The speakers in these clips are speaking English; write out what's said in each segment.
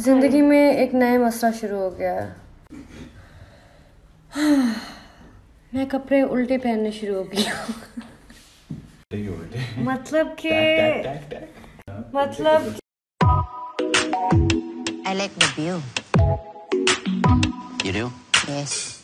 जिंदगी में एक नया मसला शुरू हो गया है। मैं कपड़े उल्टे पहनने शुरू हो गई हूँ। मतलब I like the view. You do? Yes.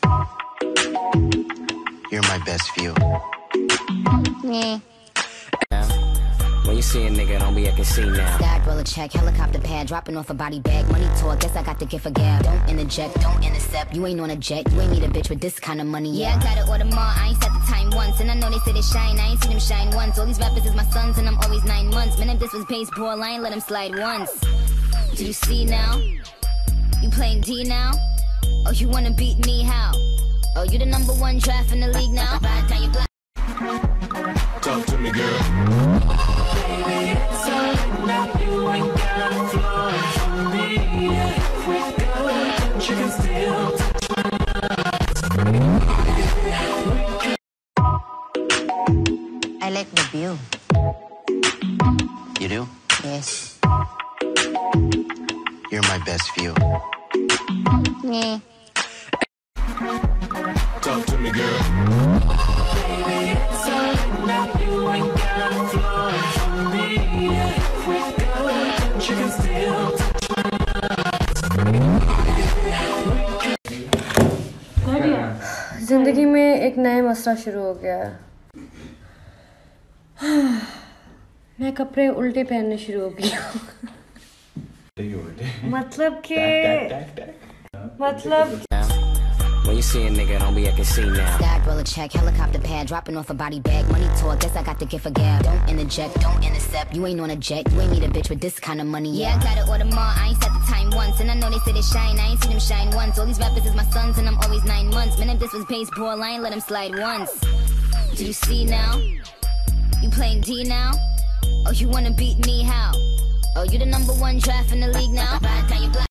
You're my best view. Yeah. When you see a nigga, don't be acting see now. Stack, roll a check, helicopter pad, dropping off a body bag. Money talk, guess I got the gift for gab. Don't interject, don't intercept. You ain't on a jet, you ain't need a bitch with this kind of money. Yeah, I gotta order more. I ain't set the time once, and I know they say they shine. I ain't seen them shine once. All these rappers is my sons, and I'm always 9 months. Man, if this was baseball, I ain't let him slide once. Do you see now? You playing D now? Oh, you wanna beat me? How? Oh, you the #1 draft in the league now? Ride down your block. Talk to me, girl. Baby, it's all now. You ain't got a flaw for me. If we go, you can still touch my I like the view. You do? Yes. You're my best view. Yeah. talk to me, girl. Baby, it's all now. You ain't got a flaw for me. If we go, you can still touch my जिंदगी में एक नया मसला शुरू हो गया है। मैं कपड़े उल्टे पहनने शुरू हो गई हूँ। When you see a nigga, don't be acting see now. Stack, roll a check, helicopter pad, dropping off a body bag. Money talk, guess I got the gift for gab. Don't interject, don't intercept. You ain't on a jet, you ain't need a bitch with this kind of money. Yeah, I gotta order more. I ain't set the time once, and I know they say they shine. I ain't seen them shine once. All these rappers is my sons, and I'm always 9 months. Man, if this was baseball, I ain't let him slide once. Do you see now? You playing D now? Oh, you wanna beat me? How? Oh, you the #1 draft in the league now? Ride down your block.